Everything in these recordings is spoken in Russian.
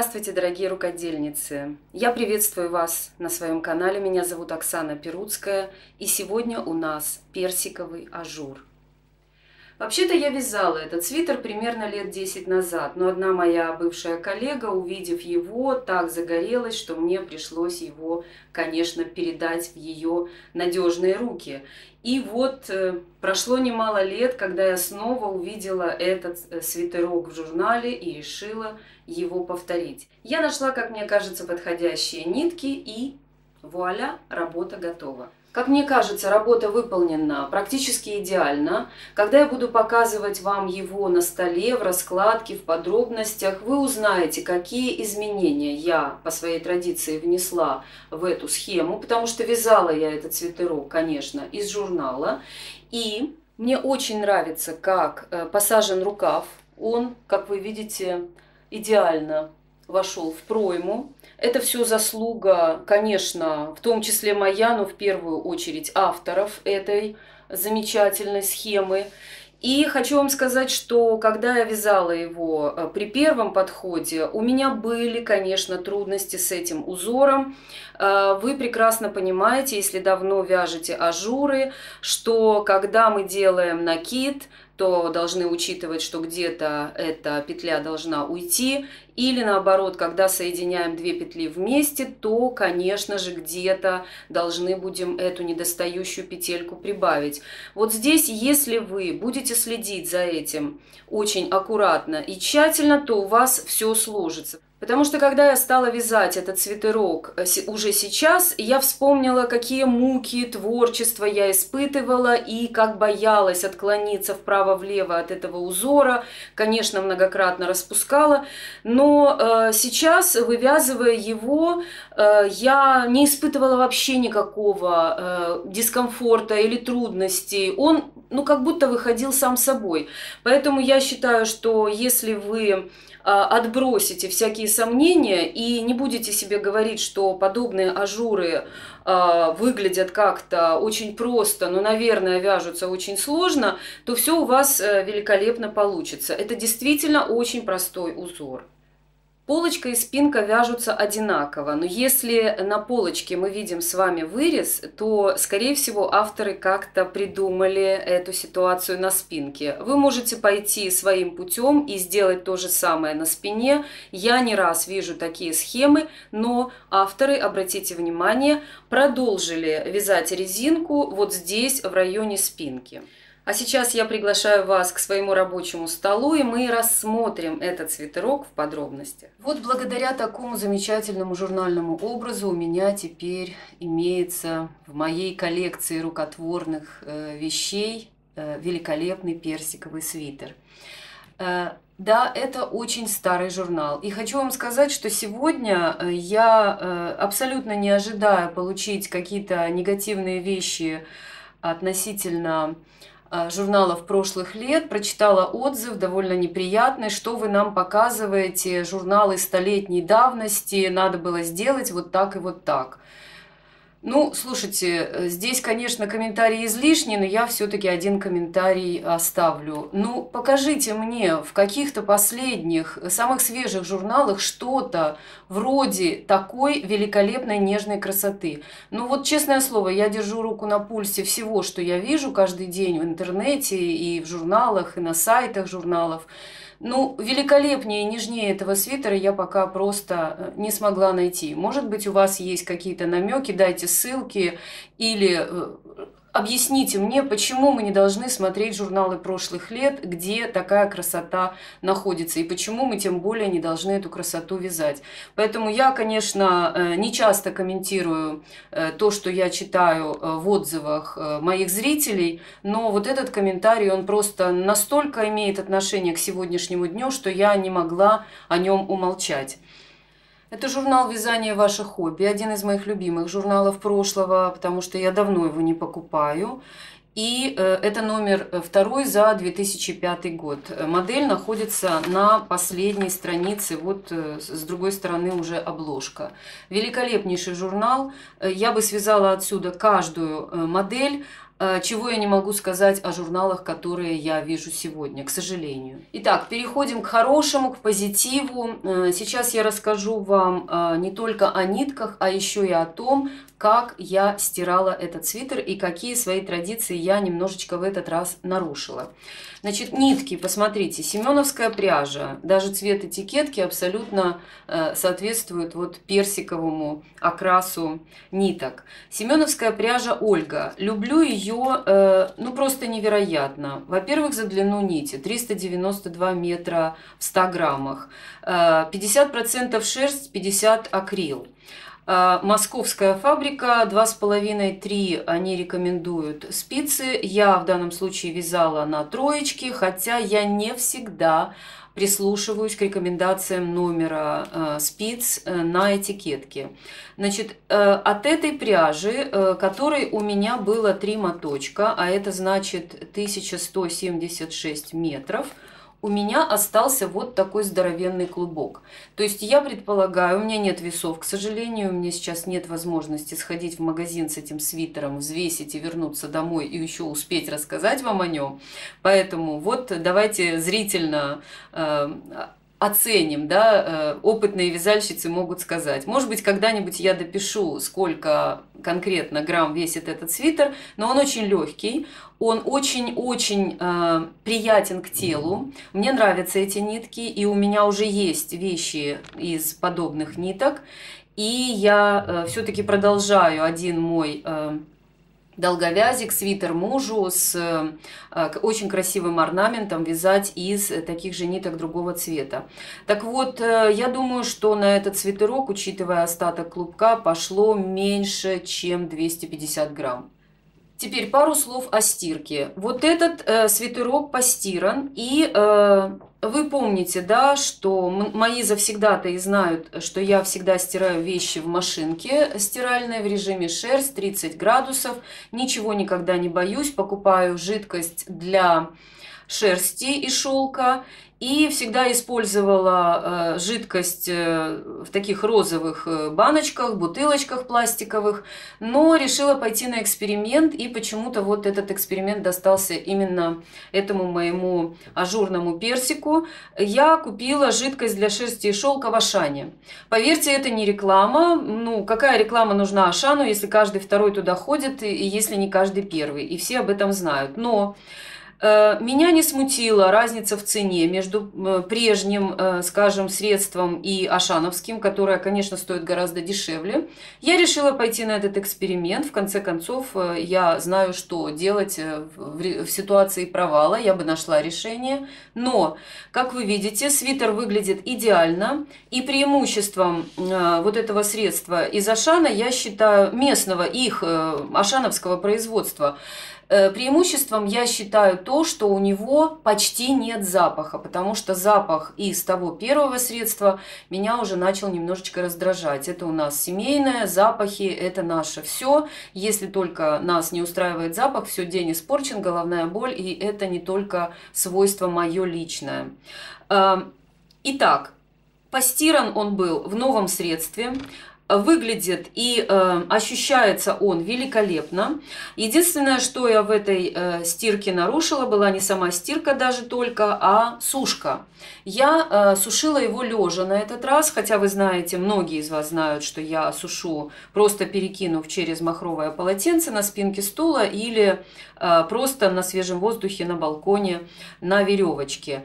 Здравствуйте, дорогие рукодельницы! Я приветствую вас на своем канале. Меня зовут Оксана Перуцкая, и сегодня у нас персиковый ажур. Вообще-то я вязала этот свитер примерно лет 10 назад, но одна моя бывшая коллега, увидев его, так загорелась, что мне пришлось его, конечно, передать в ее надежные руки. И вот прошло немало лет, когда я снова увидела этот свитерок в журнале и решила его повторить. Я нашла, как мне кажется, подходящие нитки, и вуаля, работа готова. Как мне кажется, работа выполнена практически идеально. Когда я буду показывать вам его на столе, в раскладке, в подробностях, вы узнаете, какие изменения я по своей традиции внесла в эту схему, потому что вязала я этот свитерок, конечно, из журнала. И мне очень нравится, как посажен рукав. Он, как вы видите, идеально вошел в пройму. Это все заслуга, конечно, в том числе моя, но в первую очередь авторов этой замечательной схемы. И хочу вам сказать, что когда я вязала его при первом подходе, у меня были, конечно, трудности с этим узором. Вы прекрасно понимаете, если давно вяжете ажуры, что когда мы делаем накид, то должны учитывать, что где-то эта петля должна уйти, или наоборот, когда соединяем две петли вместе, то, конечно же, где-то должны будем эту недостающую петельку прибавить. Вот здесь, если вы будете следить за этим очень аккуратно и тщательно, то у вас все сложится. Потому что, когда я стала вязать этот свитерок уже сейчас, я вспомнила, какие муки творчества я испытывала и как боялась отклониться вправо-влево от этого узора. Конечно, многократно распускала, но сейчас, вывязывая его, я не испытывала вообще никакого дискомфорта или трудностей. Он, как будто выходил сам собой. Поэтому я считаю, что если вы отбросите всякие сомнения и не будете себе говорить, что подобные ажуры выглядят как-то очень просто, но, наверное, вяжутся очень сложно, то все у вас великолепно получится. Это действительно очень простой узор. Полочка и спинка вяжутся одинаково, но если на полочке мы видим с вами вырез, то, скорее всего, авторы как-то придумали эту ситуацию на спинке. Вы можете пойти своим путем и сделать то же самое на спине. Я не раз вижу такие схемы, но авторы, обратите внимание, продолжили вязать резинку вот здесь, в районе спинки. А сейчас я приглашаю вас к своему рабочему столу, и мы рассмотрим этот свитерок в подробностях. Вот благодаря такому замечательному журнальному образу у меня теперь имеется в моей коллекции рукотворных вещей великолепный персиковый свитер. Да, это очень старый журнал. И хочу вам сказать, что сегодня я абсолютно не ожидаю получить какие-то негативные вещи относительно журналов прошлых лет, прочитала отзыв довольно неприятный, что вы нам показываете, журналы столетней давности, надо было сделать вот так и вот так. Ну, слушайте, здесь, конечно, комментарий излишний, но я все-таки один комментарий оставлю. Ну, покажите мне в каких-то последних, самых свежих журналах что-то вроде такой великолепной нежной красоты. Ну, вот, честное слово, я держу руку на пульсе всего, что я вижу каждый день в интернете и в журналах, и на сайтах журналов. Ну, великолепнее и нежнее этого свитера я пока просто не смогла найти. Может быть, у вас есть какие-то намеки, дайте ссылки или объясните мне, почему мы не должны смотреть журналы прошлых лет, где такая красота находится, и почему мы тем более не должны эту красоту вязать. Поэтому я, конечно, не часто комментирую то, что я читаю в отзывах моих зрителей, но вот этот комментарий, он просто настолько имеет отношение к сегодняшнему дню, что я не могла о нем умолчать. Это журнал «Вязание. Ваше хобби», один из моих любимых журналов прошлого, потому что я давно его не покупаю. И это номер 2 за 2005 год. Модель находится на последней странице, вот с другой стороны уже обложка. Великолепнейший журнал. Я бы связала отсюда каждую модель. чего я не могу сказать о журналах, которые я вижу сегодня, к сожалению. Итак, переходим к хорошему, к позитиву. Сейчас я расскажу вам не только о нитках, а еще и о том, как я стирала этот свитер и какие свои традиции я немножечко в этот раз нарушила. Значит, нитки, посмотрите, семеновская пряжа, даже цвет этикетки абсолютно соответствует вот персиковому окрасу ниток. Семеновская пряжа Ольга. Люблю ее, ну, просто невероятно. Во-первых, за длину нити 392 метра в 100 граммах, 50% шерсть, 50% акрил. Московская фабрика, 2,5-3 они рекомендуют спицы. Я в данном случае вязала на троечки, хотя я не всегда прислушиваюсь к рекомендациям номера спиц на этикетке. Значит, от этой пряжи, которой у меня было 3 моточка, а это значит 1176 метров, у меня остался вот такой здоровенный клубок. То есть я предполагаю, у меня нет весов, к сожалению, у меня сейчас нет возможности сходить в магазин с этим свитером, взвесить и вернуться домой и еще успеть рассказать вам о нем. Поэтому вот давайте зрительно оценим, да, опытные вязальщицы могут сказать. Может быть, когда-нибудь я допишу, сколько конкретно грамм весит этот свитер, но он очень легкий, он очень-очень приятен к телу. Мне нравятся эти нитки, и у меня уже есть вещи из подобных ниток. И я все-таки продолжаю один мой долговязик, свитер мужу с очень красивым орнаментом вязать из таких же ниток другого цвета. Так вот, я думаю, что на этот свитерок, учитывая остаток клубка, пошло меньше, чем 250 грамм. Теперь пару слов о стирке. Вот этот свитерок постиран, и вы помните, да, что мои завсегдатаи знают, что я всегда стираю вещи в машинке стиральной в режиме шерсть, 30 градусов. Ничего никогда не боюсь, покупаю жидкость для шерсти и шелка. И всегда использовала жидкость в таких розовых баночках, бутылочках пластиковых, но решила пойти на эксперимент, и почему-то вот этот эксперимент достался именно этому моему ажурному персику. Я купила жидкость для шерсти и шелка в Ашане. Поверьте, это не реклама. Ну, какая реклама нужна Ашану, если каждый второй туда ходит, и если не каждый первый, и все об этом знают. Но меня не смутила разница в цене между прежним, скажем, средством и ашановским, которое, конечно, стоит гораздо дешевле. Я решила пойти на этот эксперимент. В конце концов, я знаю, что делать в ситуации провала. Я бы нашла решение. Но, как вы видите, свитер выглядит идеально. И преимуществом вот этого средства из Ашана, я считаю, местного, их ашановского производства, преимуществом я считаю то, что у него почти нет запаха, потому что запах из того первого средства меня уже начал немножечко раздражать. Это у нас семейное, запахи, это наше все. Если только нас не устраивает запах, все, день испорчен, головная боль, и это не только свойство мое личное. Итак, постиран он был в новом средстве. Выглядит и ощущается он великолепно. Единственное, что я в этой стирке нарушила, была не сама стирка даже только, а сушка. Я сушила его лежа на этот раз, хотя вы знаете, многие из вас знают, что я сушу, просто перекинув через махровое полотенце на спинке стула или просто на свежем воздухе на балконе на веревочке.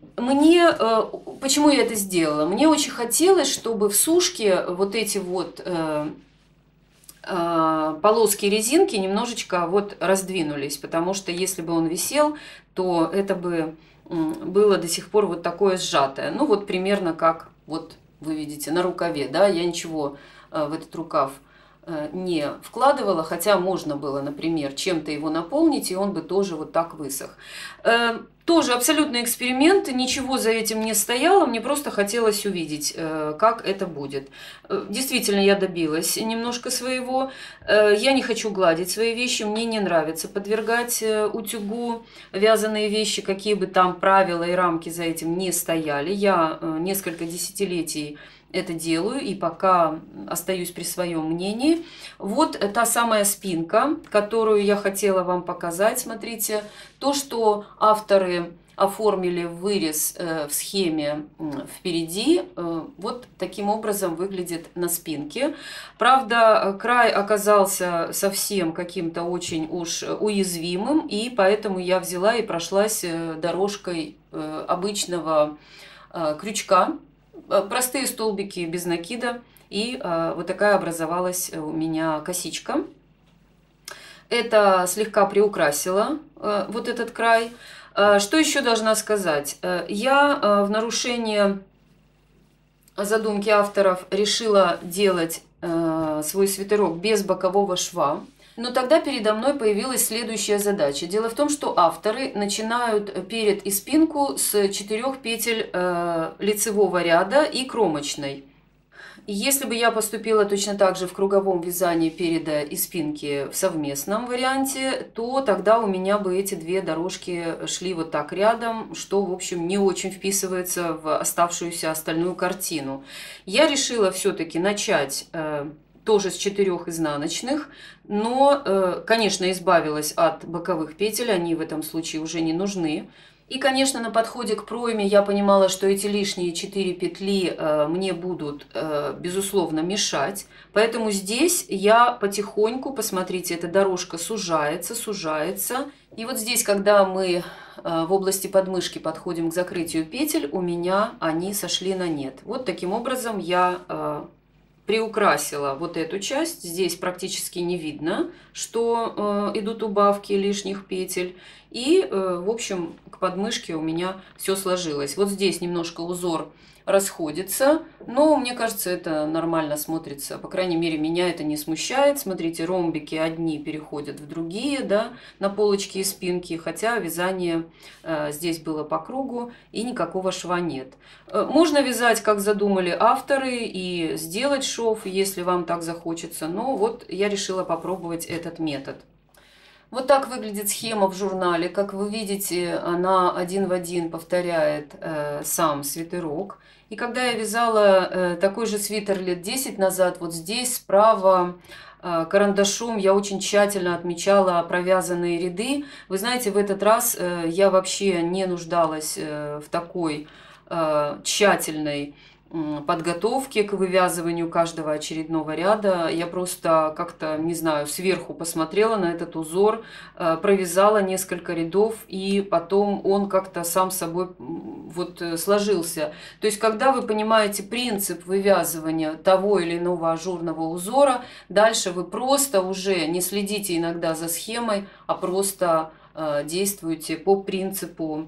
Почему я это сделала? Мне очень хотелось, чтобы в сушке вот эти вот полоски резинки немножечко вот раздвинулись, потому что если бы он висел, то это бы было до сих пор вот такое сжатое. Ну вот примерно как вот вы видите на рукаве, да, я ничего в этот рукав не вкладывала, хотя можно было, например, чем-то его наполнить, и он бы тоже вот так высох. Тоже абсолютный эксперимент, ничего за этим не стояло, мне просто хотелось увидеть, как это будет. Действительно, я добилась немножко своего. Я не хочу гладить свои вещи, мне не нравится подвергать утюгу вязаные вещи, какие бы там правила и рамки за этим не стояли. Я несколько десятилетий это делаю и пока остаюсь при своем мнении. Вот та самая спинка, которую я хотела вам показать. Смотрите, то, что авторы оформили вырез в схеме впереди, вот таким образом выглядит на спинке. Правда, край оказался совсем каким-то очень уж уязвимым, и поэтому я взяла и прошлась дорожкой обычного крючка, простые столбики без накида, и вот такая образовалась у меня косичка. Это слегка приукрасило вот этот край. Что еще должна сказать? Я в нарушение задумки авторов решила делать свой свитерок без бокового шва. Но тогда передо мной появилась следующая задача. Дело в том, что авторы начинают перед и спинку с 4 петель лицевого ряда и кромочной. Если бы я поступила точно так же в круговом вязании переда и спинки в совместном варианте, то тогда у меня бы эти две дорожки шли вот так рядом, что, в общем, не очень вписывается в оставшуюся остальную картину. Я решила все-таки начать тоже с 4 изнаночных, но, конечно, избавилась от боковых петель, они в этом случае уже не нужны. И, конечно, на подходе к пройме я понимала, что эти лишние 4 петли мне будут, безусловно, мешать. Поэтому здесь я потихоньку, посмотрите, эта дорожка сужается, сужается. И вот здесь, когда мы в области подмышки подходим к закрытию петель, у меня они сошли на нет. Вот таким образом я приукрасила вот эту часть. Здесь практически не видно, что идут убавки лишних петель. И, в общем, к подмышке у меня все сложилось. Вот здесь немножко узор расходится, но мне кажется, это нормально смотрится. По крайней мере, меня это не смущает. Смотрите, ромбики одни переходят в другие, да, на полочки и спинки, хотя вязание здесь было по кругу и никакого шва нет. Можно вязать, как задумали авторы, и сделать шов, если вам так захочется, но вот я решила попробовать этот метод. Вот так выглядит схема в журнале. Как вы видите, она один в один повторяет сам свитерок. И когда я вязала такой же свитер лет 10 назад, вот здесь справа карандашом я очень тщательно отмечала провязанные ряды. Вы знаете, в этот раз я вообще не нуждалась в такой тщательной подготовки к вывязыванию каждого очередного ряда. Я просто как-то, не знаю, сверху посмотрела на этот узор, провязала несколько рядов, и потом он как-то сам собой вот сложился. То есть, когда вы понимаете принцип вывязывания того или иного ажурного узора, дальше вы просто уже не следите иногда за схемой, а просто действуете по принципу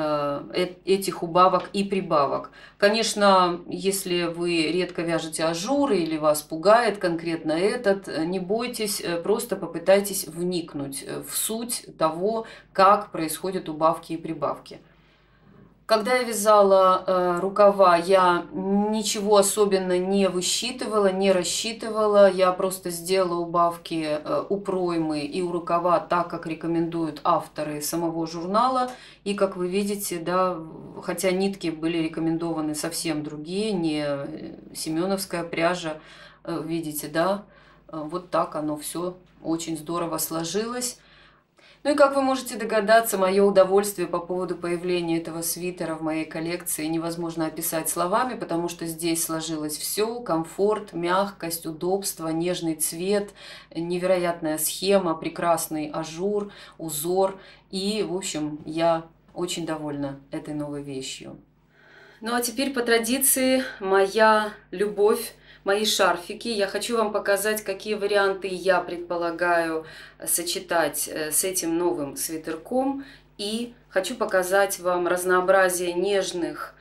этих убавок и прибавок. Конечно, если вы редко вяжете ажуры или вас пугает конкретно этот, не бойтесь, просто попытайтесь вникнуть в суть того, как происходят убавки и прибавки. Когда я вязала рукава, я ничего особенно не высчитывала, не рассчитывала. Я просто сделала убавки у проймы и у рукава так, как рекомендуют авторы самого журнала. И, как вы видите, да, хотя нитки были рекомендованы совсем другие, не семеновская пряжа, видите, да, вот так оно все очень здорово сложилось. Ну и как вы можете догадаться, мое удовольствие по поводу появления этого свитера в моей коллекции невозможно описать словами, потому что здесь сложилось все: комфорт, мягкость, удобство, нежный цвет, невероятная схема, прекрасный ажур, узор. И, в общем, я очень довольна этой новой вещью. Ну а теперь по традиции моя любовь, мои шарфики. Я хочу вам показать, какие варианты я предполагаю сочетать с этим новым свитерком. И хочу показать вам разнообразие нежных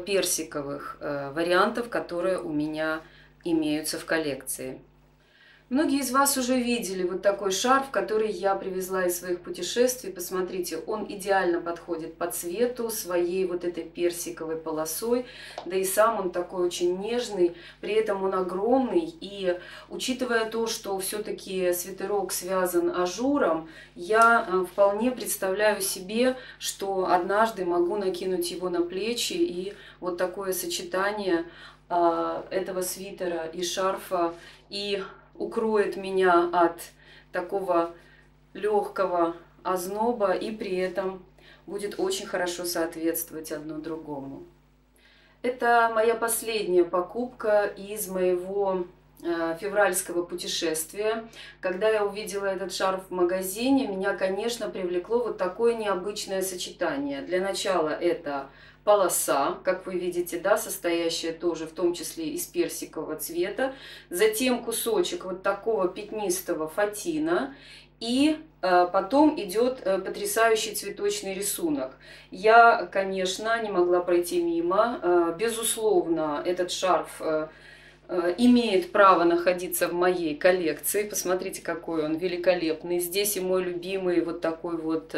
розово-персиковых вариантов, которые у меня имеются в коллекции. Многие из вас уже видели вот такой шарф, который я привезла из своих путешествий. Посмотрите, он идеально подходит по цвету своей вот этой персиковой полосой. Да и сам он такой очень нежный, при этом он огромный. И учитывая то, что все-таки свитерок связан ажуром, я вполне представляю себе, что однажды могу накинуть его на плечи. И вот такое сочетание этого свитера и шарфа и укроет меня от такого легкого озноба и при этом будет очень хорошо соответствовать одно другому. Это моя последняя покупка из моего февральского путешествия. Когда я увидела этот шарф в магазине, меня, конечно, привлекло вот такое необычное сочетание. Для начала это полоса, как вы видите, да, состоящая тоже в том числе из персикового цвета. Затем кусочек вот такого пятнистого фатина. И потом идет потрясающий цветочный рисунок. Я, конечно, не могла пройти мимо. Безусловно, этот шарф имеет право находиться в моей коллекции. Посмотрите, какой он великолепный. Здесь и мой любимый вот такой вот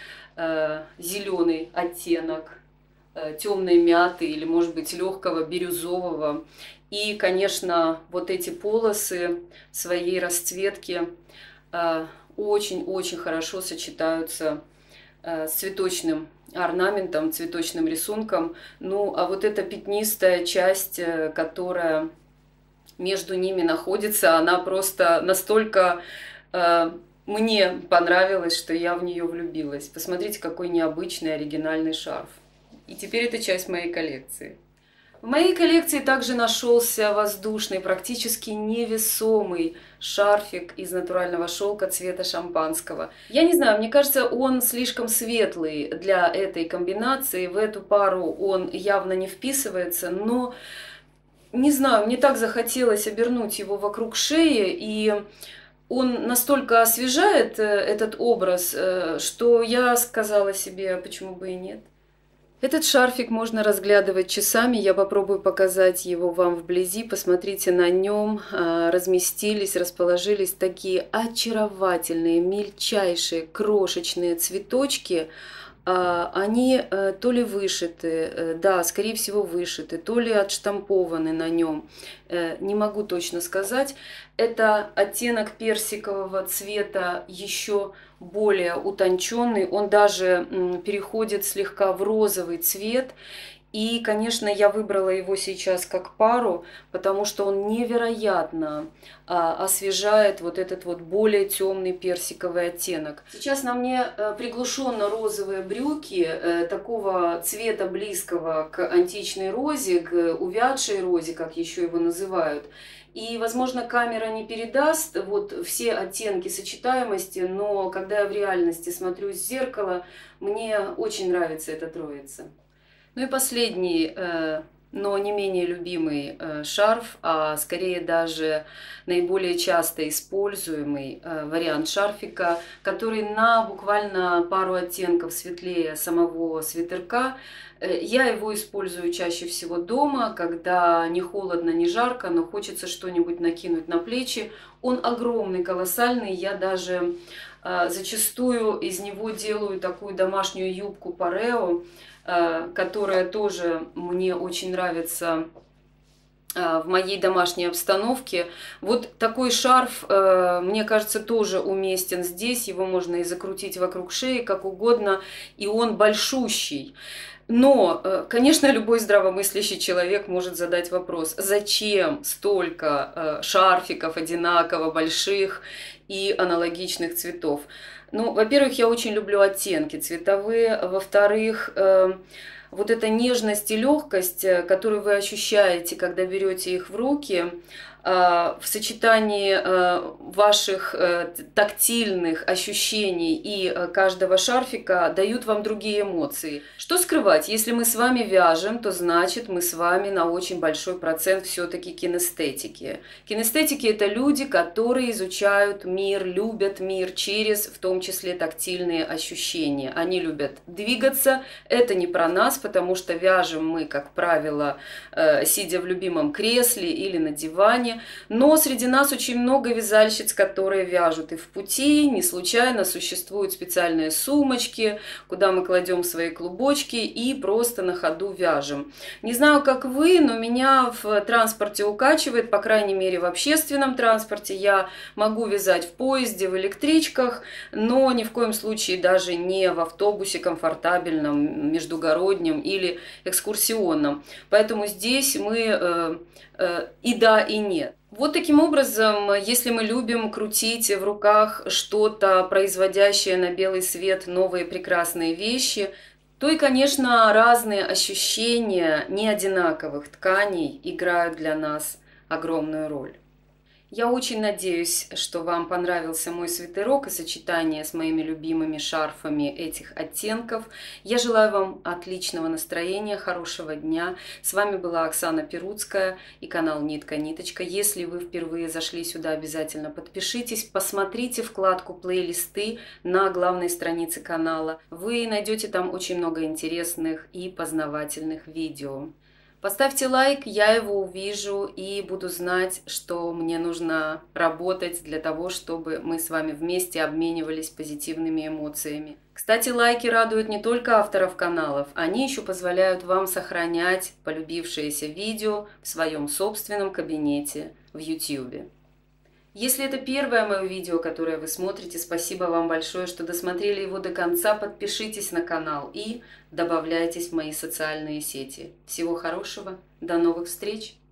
зеленый оттенок темной мяты или, может быть, легкого бирюзового. И, конечно, вот эти полосы своей расцветки очень-очень хорошо сочетаются с цветочным орнаментом, цветочным рисунком. Ну, а вот эта пятнистая часть, которая между ними находится, она просто настолько мне понравилась, что я в нее влюбилась. Посмотрите, какой необычный оригинальный шарф. И теперь это часть моей коллекции. В моей коллекции также нашелся воздушный, практически невесомый шарфик из натурального шелка цвета шампанского. Я не знаю, мне кажется, он слишком светлый для этой комбинации. В эту пару он явно не вписывается, но не знаю, мне так захотелось обернуть его вокруг шеи, и он настолько освежает этот образ, что я сказала себе, почему бы и нет. Этот шарфик можно разглядывать часами, я попробую показать его вам вблизи. Посмотрите, на нем разместились, расположились такие очаровательные, мельчайшие, крошечные цветочки. Они то ли вышиты, да, скорее всего вышиты, то ли отштампованы на нем, не могу точно сказать. Это оттенок персикового цвета еще более утонченный, он даже переходит слегка в розовый цвет. И, конечно, я выбрала его сейчас как пару, потому что он невероятно освежает вот этот вот более темный персиковый оттенок. Сейчас на мне приглушенно-розовые брюки такого цвета близкого к античной розе, к увядшей розе, как еще его называют. И, возможно, камера не передаст вот все оттенки сочетаемости, но когда я в реальности смотрюсь в зеркало, мне очень нравится эта троица. Ну и последний, но не менее любимый шарф, а скорее даже наиболее часто используемый вариант шарфика, который на буквально пару оттенков светлее самого свитерка. Я его использую чаще всего дома, когда не холодно, не жарко, но хочется что-нибудь накинуть на плечи. Он огромный, колоссальный, я даже зачастую из него делаю такую домашнюю юбку парео, которая тоже мне очень нравится в моей домашней обстановке. Вот такой шарф, мне кажется, тоже уместен здесь. Его можно и закрутить вокруг шеи, как угодно, и он большущий. Но, конечно, любой здравомыслящий человек может задать вопрос, зачем столько шарфиков одинаково больших и аналогичных цветов? Ну, во-первых, я очень люблю оттенки цветовые, во-вторых, вот эта нежность и легкость, которую вы ощущаете, когда берете их в руки, в сочетании ваших тактильных ощущений и каждого шарфика дают вам другие эмоции. Что скрывать? Если мы с вами вяжем, то значит мы с вами на очень большой процент все-таки кинестетики. Кинестетики – это люди, которые изучают мир, любят мир через, в том числе, тактильные ощущения. Они любят двигаться. Это не про нас, потому что вяжем мы, как правило, сидя в любимом кресле или на диване. магазине, но среди нас очень много вязальщиц, которые вяжут и в пути. Не случайно существуют специальные сумочки, куда мы кладем свои клубочки и просто на ходу вяжем. Не знаю, как вы, но меня в транспорте укачивает, по крайней мере в общественном транспорте. Я могу вязать в поезде, в электричках, но ни в коем случае даже не в автобусе комфортабельном, междугороднем или экскурсионном. Поэтому здесь мы и да, и нет. Вот таким образом, если мы любим крутить в руках что-то, производящее на белый свет новые прекрасные вещи, то и, конечно, разные ощущения неодинаковых тканей играют для нас огромную роль. Я очень надеюсь, что вам понравился мой свитерок и сочетание с моими любимыми шарфами этих оттенков. Я желаю вам отличного настроения, хорошего дня. С вами была Оксана Перуцкая и канал Нитка-Ниточка. Если вы впервые зашли сюда, обязательно подпишитесь, посмотрите вкладку «Плейлисты» на главной странице канала. Вы найдете там очень много интересных и познавательных видео. Поставьте лайк, я его увижу и буду знать, что мне нужно работать для того, чтобы мы с вами вместе обменивались позитивными эмоциями. Кстати, лайки радуют не только авторов каналов, они еще позволяют вам сохранять полюбившиеся видео в своем собственном кабинете в YouTube. Если это первое мое видео, которое вы смотрите, спасибо вам большое, что досмотрели его до конца. Подпишитесь на канал и добавляйтесь в мои социальные сети. Всего хорошего, до новых встреч!